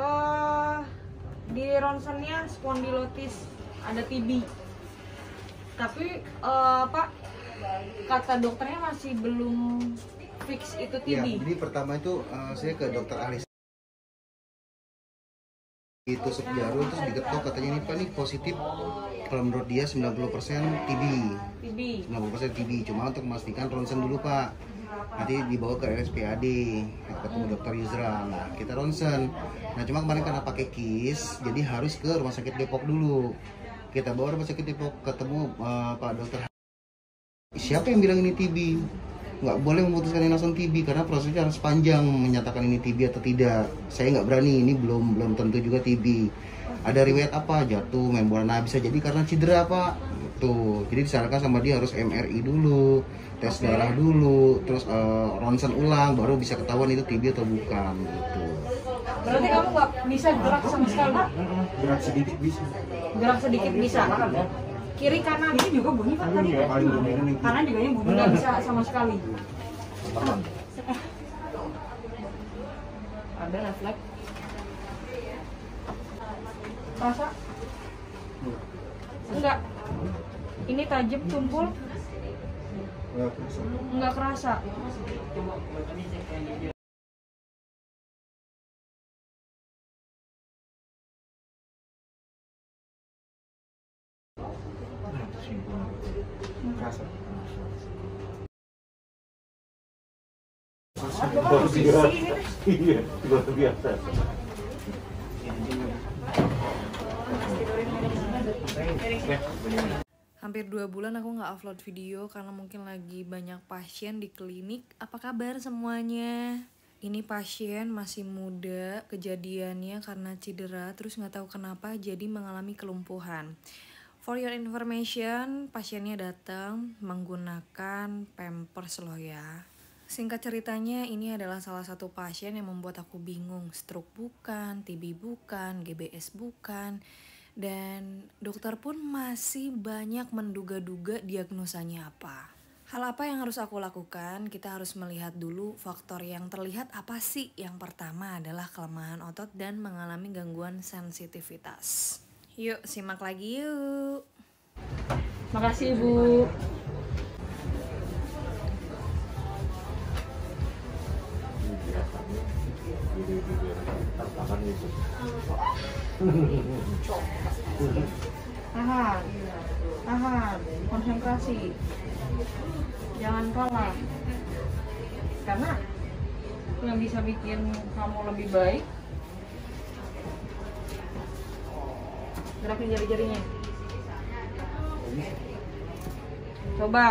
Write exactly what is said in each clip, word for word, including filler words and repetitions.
Uh, di ronsennya spondilosis, ada T B. Tapi uh, Pak, kata dokternya masih belum fix itu T B. Ya, jadi pertama itu uh, saya ke dokter ahli ditusuk jarum terus diketok, katanya ini Pak nih positif, kalau menurut dia sembilan puluh persen T B. T B. sembilan puluh persen T B. Cuma untuk memastikan ronsen dulu Pak. Nanti dibawa ke R S P A D, ketemu dokter Yusra. Nah, kita ronsen. Nah, cuma kemarin karena pakai kis, jadi harus ke rumah sakit Depok dulu. Kita bawa rumah sakit Depok, ketemu uh, Pak dokter. Siapa yang bilang ini T B? Nggak boleh memutuskan ini langsung T B karena prosesnya harus panjang menyatakan ini T B atau tidak. Saya nggak berani, ini belum belum tentu juga T B. Ada riwayat apa? Jatuh, main bola. Nah, bisa jadi karena cedera Pak. Tuh, jadi disarankan sama dia harus M R I dulu, tes darah dulu, terus uh, ronsen ulang, baru bisa ketahuan itu T B atau bukan gitu. Berarti kamu nggak bisa gerak sama sekali? Gerak sedikit bisa. Gerak sedikit bisa. Kiri kanan ini juga bunyi Pak tadi. Kanan juga bunyi, nggak bisa sama sekali. Ada refleks. Rasa? Enggak. Ini tajam tumpul. Enggak kerasa. Kerasa. Luar biasa. Iya, luar biasa. Hampir dua bulan aku nggak upload video karena mungkin lagi banyak pasien di klinik. Apa kabar semuanya? Ini pasien masih muda, kejadiannya karena cedera, terus nggak tahu kenapa jadi mengalami kelumpuhan. For your information, pasiennya datang menggunakan pampers loh ya. Singkat ceritanya, ini adalah salah satu pasien yang membuat aku bingung. Stroke bukan, T B bukan, G B S bukan. Dan dokter pun masih banyak menduga-duga diagnosanya apa. Hal apa yang harus aku lakukan? Kita harus melihat dulu faktor yang terlihat apa sih. Yang pertama adalah kelemahan otot dan mengalami gangguan sensitivitas. Yuk simak lagi yuk. Makasih Ibu. Tahan, tahan, konsentrasi, jangan kalah. Karena yang bisa bikin kamu lebih baik, gerakin jari-jarinya. Coba.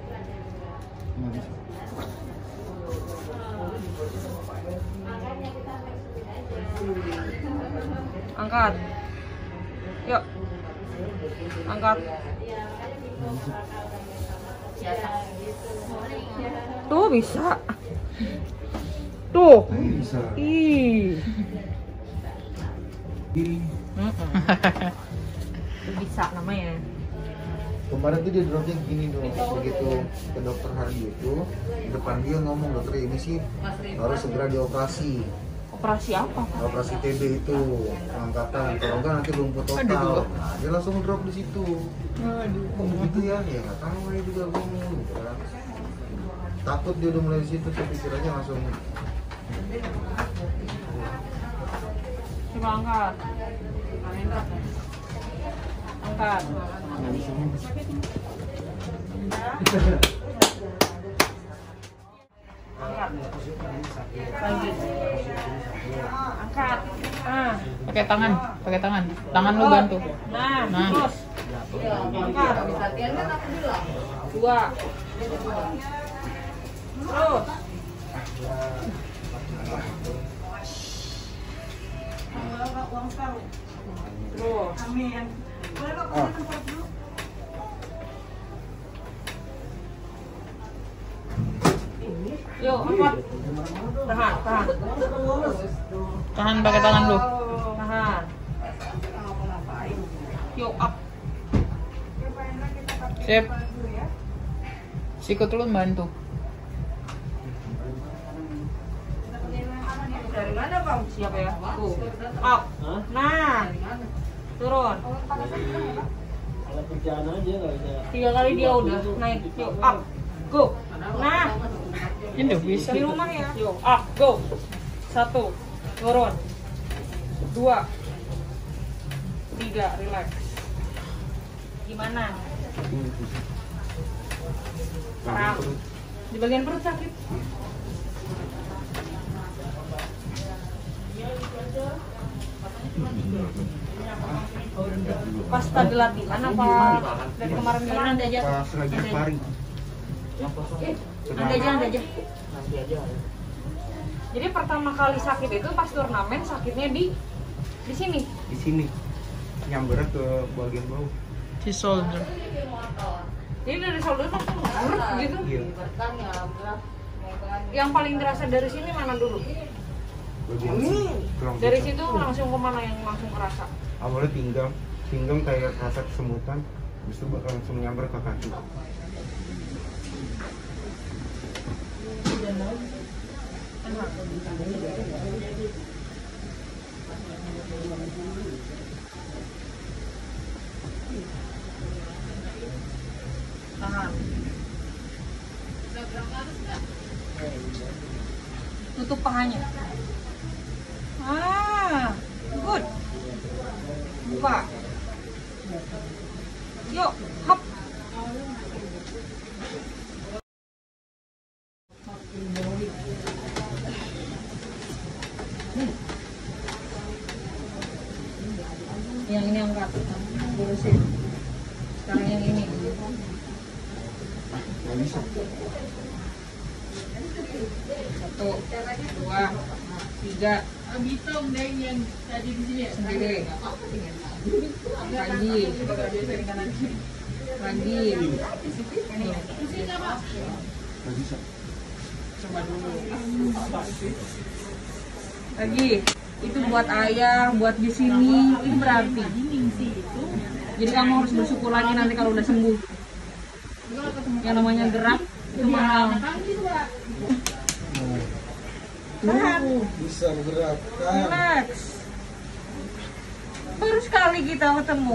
Angkat. Yuk. Angkat. Tuh bisa. Tuh. Bisa. Ih. Diri. Itu bisa namanya. Kemarin tuh dia dropnya gini dong, begitu ke dokter Hardi itu, di depan dia ngomong, dokter ini sih harus segera dioperasi. Operasi apa? Operasi T B itu, angkatan, kalau enggak nanti lumpuh total. Nah, dia langsung drop di situ. Aduh. Kok begitu ya? Ya nggak tahu ya juga bingung gitu kan. Takut dia udah mulai di situ, tuh pikirannya langsung. Coba angkat. Angkat. Angkat. Lagi. Angkat. Ah. Pakai tangan, pakai tangan. Tangan lu bantu. Nah, Nah. terus. Angkat. Dua. Terus. Terus. Amin. Yuk, angkat. Tahan, tahan. Tahan pakai tangan lu. Tahan. Yuk, up. Sip. Sikut lu bantu. Dari Siap ya. Tuh. Up. Nah. Turun. Tiga kali dia udah naik. Yuk, up. Go. Nah. Ini bisa. Di rumah ya. Yuk, up. Go. Satu. Turun. Dua. Tiga. Relax. Gimana? Kram. Di bagian perut sakit. Pas tadi latihan apa dari kemarin kemarin nanti aja. Pas lagi sparring. Nanti aja, nanti aja. Jadi pertama kali sakit itu pas turnamen sakitnya di di sini. Di sini nyamber ke bagian bawah. Di shoulder. Jadi dari shoulder langsung buruk gitu. Iya. Yang paling terasa dari sini mana dulu? Bagian sini. Kurang Dari bisa. situ langsung kemana yang langsung kerasa? Awalnya pinggang, pinggang kayak rasa kesemutan, habis itu bakal langsung nyamber ke kaki. Tahan. Tutup pahanya. Ah, good. Buka. Yuk, hop. Yang ini angkat, lurusin. Sekarang yang ini. Nggak bisa. Satu, dua, tiga. Sendiri. Lagi. Lagi. Nggak bisa. Coba dulu. Lagi. Itu buat ayah, buat di sini, itu berarti. Jadi kamu harus bersyukur lagi nanti kalau udah sembuh. Yang namanya gerak itu mahal. Sehat. Bisa bergerak. Relax. Baru sekali kita ketemu.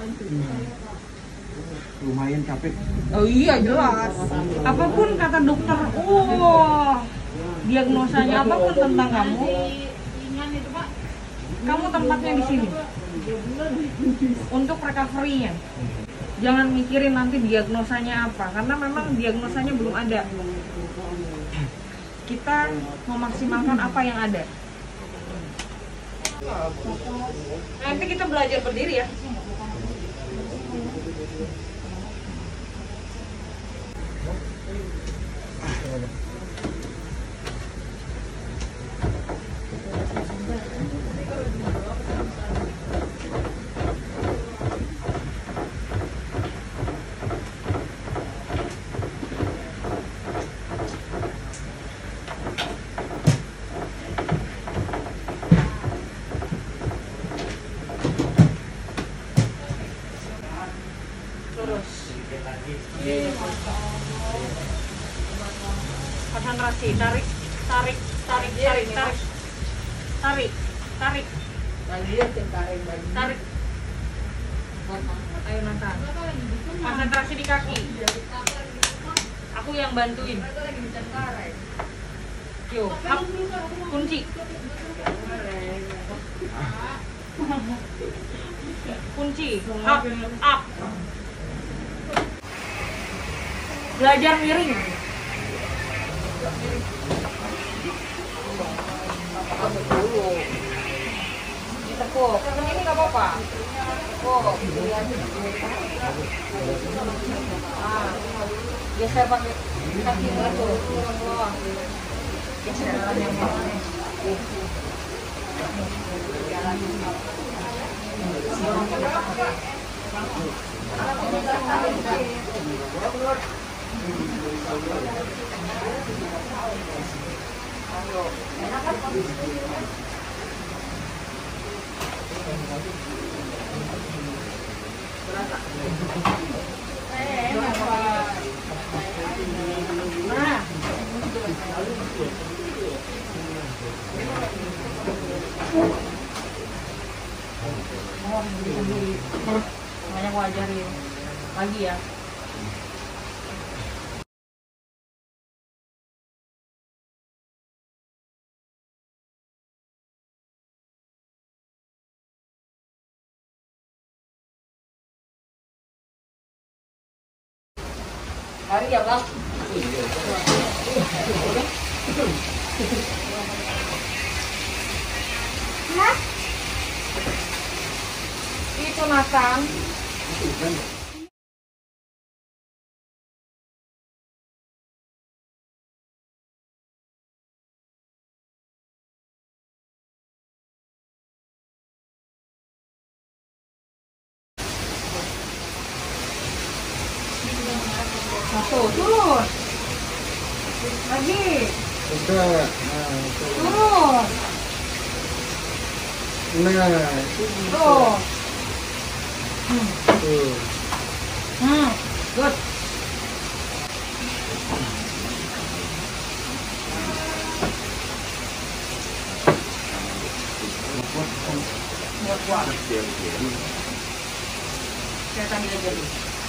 Lumayan capek. Oh iya jelas. Apapun kata dokter, oh diagnosanya apapun tentang kamu, kamu tempatnya di sini untuk recovery-nya. Jangan mikirin nanti diagnosanya apa, karena memang diagnosanya belum ada. Kita memaksimalkan apa yang ada. Nanti kita belajar berdiri ya. Konsentrasi, tarik, tarik, tarik, tarik, tarik, tarik, tarik, tarik. Ayo Nathan. Konsentrasi di kaki. Aku yang bantuin. Yo, up, kunci. Kunci, up, up. Belajar miring. Ditekuk. Ini nggak apa-apa. Oh, ah, geser pakai kaki batu. Geser. Nah, lagi ya. Hari ya bang. Nah, itu Nathan. Satu, turun. Lagi. Udah. Turun. Nah, Tuh. Hmm. tuh. Hmm. Good. Buat buat. Kayak tadi aja dulu.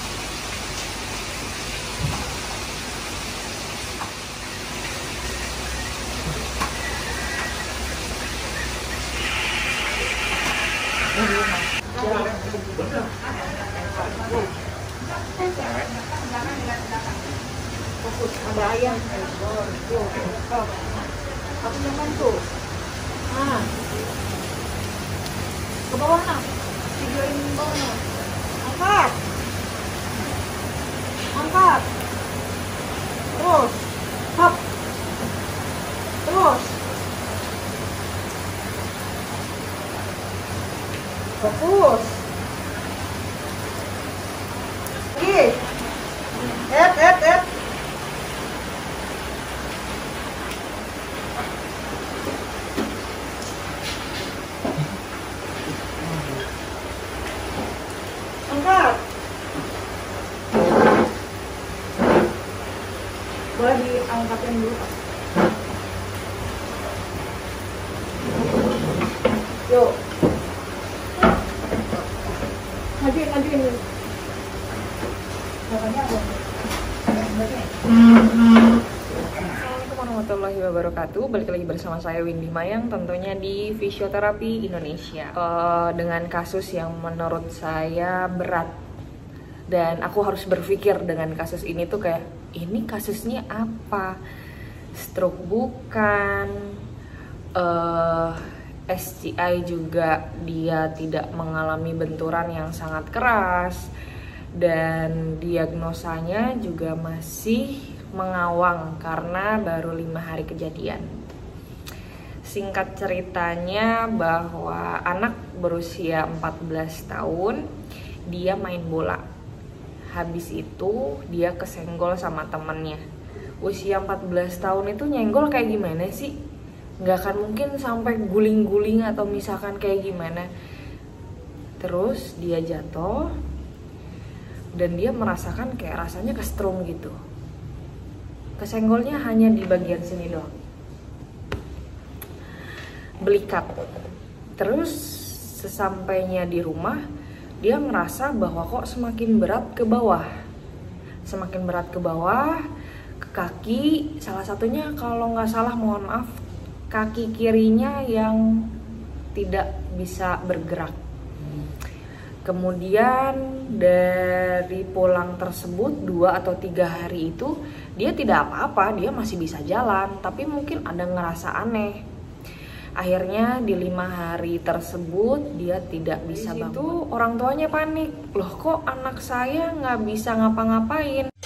Fokus, ada ayam. Tuh, tuh. Aku yang bantu. Ah. Ke bawah nah. Tidurin bawah nah. Angkat. Angkat. Terus. Hop. Terus. Fokus. Lagi. Ep, ep, ep. Angkat. Boleh diangkatin dulu, Pak. Yuk. Ngajuin, ngajuin. Jawabannya apa? Assalamualaikum warahmatullahi wabarakatuh. Balik lagi bersama saya Windy Mayang, tentunya di Fisioterapi Indonesia. uh, Dengan kasus yang menurut saya berat, dan aku harus berpikir dengan kasus ini tuh kayak, ini kasusnya apa? Stroke bukan, uh, S T I juga dia tidak mengalami benturan yang sangat keras, dan diagnosanya juga masih mengawang karena baru lima hari kejadian. Singkat ceritanya bahwa anak berusia empat belas tahun, dia main bola. Habis itu dia kesenggol sama temennya. Usia empat belas tahun itu nyenggol kayak gimana sih? Nggak akan mungkin sampai guling-guling atau misalkan kayak gimana. Terus dia jatuh dan dia merasakan kayak rasanya kesetrum gitu. Kesenggolnya hanya di bagian sini doang, belikat. Terus sesampainya di rumah, dia ngerasa bahwa kok semakin berat ke bawah, semakin berat ke bawah, ke kaki. Salah satunya kalau nggak salah, mohon maaf, kaki kirinya yang tidak bisa bergerak. Kemudian dari pulang tersebut dua atau tiga hari itu dia tidak apa-apa, dia masih bisa jalan, tapi mungkin ada ngerasa aneh. Akhirnya di lima hari tersebut dia tidak bisa bangun. Itu orang tuanya panik, loh kok anak saya nggak bisa ngapa-ngapain?